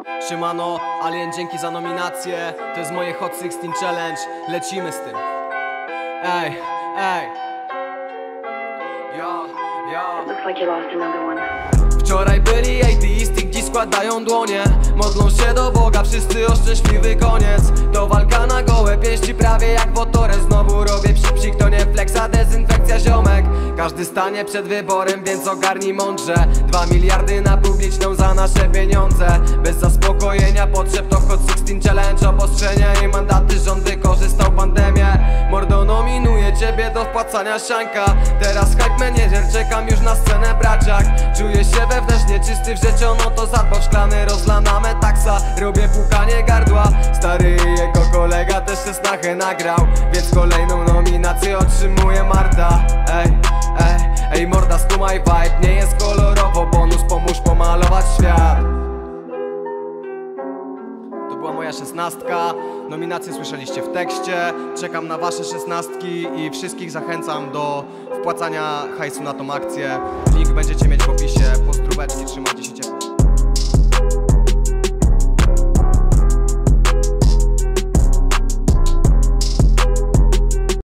Siemano, Alien, dzięki za nominację. To jest moje Hot 16 Challenge. Lecimy z tym. Ej, ej. Yo, yo. Looks like you lost another one. Wczoraj byli ateisty, dziś składają dłonie. Modlą się do Boga, wszyscy o szczęśliwy koniec. To walka na gołe pięści, prawie jak w Otore. Znowu robię psik, to nie flexa, dezynfekcja ziomek. Każdy stanie przed wyborem, więc ogarnij mądrze. 2 miliardy na publiczną za nasze pieniądze. Bez zaspokojenia potrzeb to Hot 16 Challenge. Obostrzenia i mandaty, rząd wykorzystał pandemię. Mordo, nominuję ciebie do wpłacania sianka. Teraz hype manager, czekam już na scenę braciak. Czuję się wewnętrznie czysty, wrzeciono to zadbał szklany, rozlana metaksa. Robię pukanie gardła. Stary i jego kolega też tę snachę nagrał, więc kolejną nominację otrzymuje Marta. Ej, ej, ej morda, skumaj vibe. Nie jest kolorowo, bonus pomóż pomalować świat. To była moja 16. Nominacje słyszeliście w tekście. Czekam na wasze 16 i wszystkich zachęcam do wpłacania hajsu na tą akcję. Link będziecie mieć w opisie. Pozdróweczki, trzymajcie się.